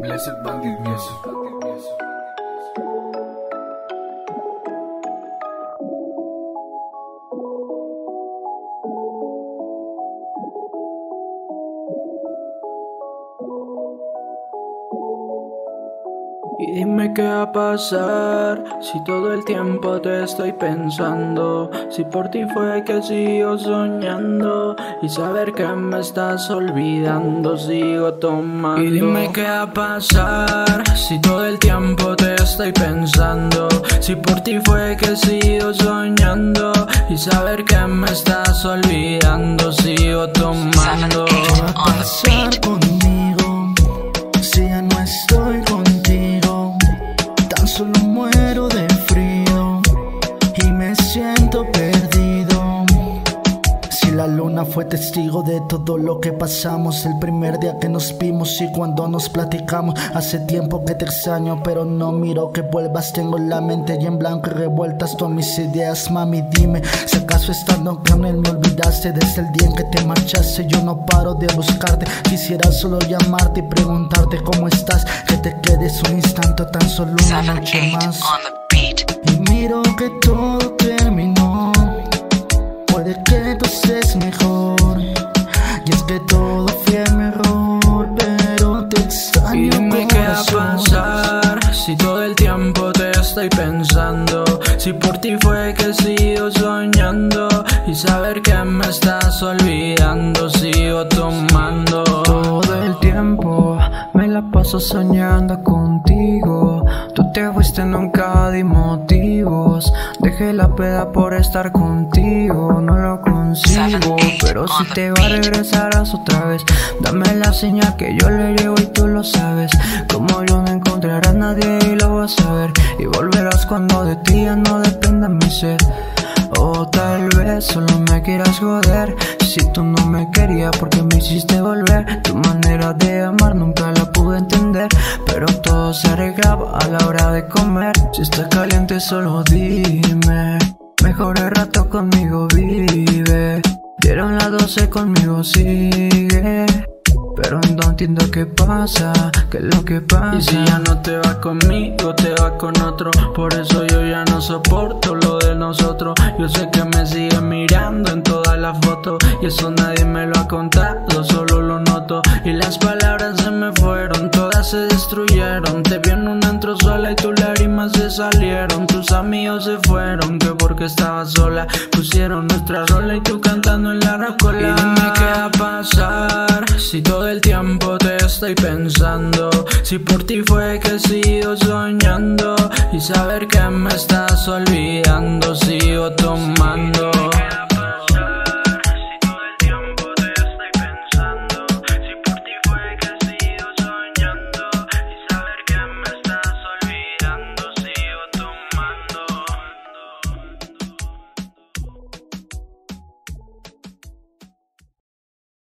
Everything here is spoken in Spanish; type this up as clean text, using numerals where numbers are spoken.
Blessed Bandit Music. Y dime qué va a pasar si todo el tiempo te estoy pensando, si por ti fue que sigo soñando y saber que me estás olvidando sigo tomando. Y dime qué va a pasar si todo el tiempo te estoy pensando, si por ti fue que sigo soñando y saber que me estás olvidando sigo tomando. ¿Qué va a pasar conmigo si ya no estoy contigo? Tan solo muero de frío y me siento perdido. Si la luna fue testigo de todo lo que pasamos, el primer día que nos vimos y cuando nos platicamos. Hace tiempo que te extraño, pero no miro que vuelvas. Tengo la mente y en blanco y revueltas todas mis ideas. Mami, dime, si acaso estando con él me olvidaste. Desde el día en que te marchaste yo no paro de buscarte. Quisiera solo llamarte y preguntarte cómo estás, que te quedes un instante, tan solo una noche más. Y miro que todo terminó, puede que tú seas mejor, y es que todo fue mi error, pero te extraño. Y dime qué va a pasar si todo el tiempo te estoy pensando, si por ti fue que sigo soñando y saber que me estás olvidando sigo tomando. Todo el tiempo me la paso soñando contigo. Tú te fuiste, nunca di motivos. Dejé la peda por estar contigo. No lo consigo, pero si te va a regresarás otra vez. Dame la señal que yo le llevo y tú lo sabes. Como yo no encontraré a nadie y lo vas a ver. Y volverás cuando de ti ya no dependa mi sed. O tal vez solo me quieras joder. Si tú no me querías, porque me hiciste volver. Tu manera de amar nunca la pude entender, pero todo se arreglaba a la hora de comer. Si estás caliente solo dime, mejor el rato conmigo vive. Dieron las 12 conmigo sigue, pero no entiendo qué pasa, qué es lo que pasa. Y si ya no te va conmigo, te va con otro. Por eso yo ya no soporto lo de nosotros. Yo sé que me sigue mirando en todas las fotos, y eso nadie me lo ha contado, solo lo noto. Y las palabras se me fueron, todas se destruyeron. Te vi en un antro sola y tus lágrimas se salieron. Tus amigos se fueron, que porque estabas sola pusieron nuestra rola y tú cantando en la rocola. Y dime qué va a pasar si todo el tiempo te estoy pensando, si por ti fue que sigo soñando y saber que me estás olvidando sigo tomando.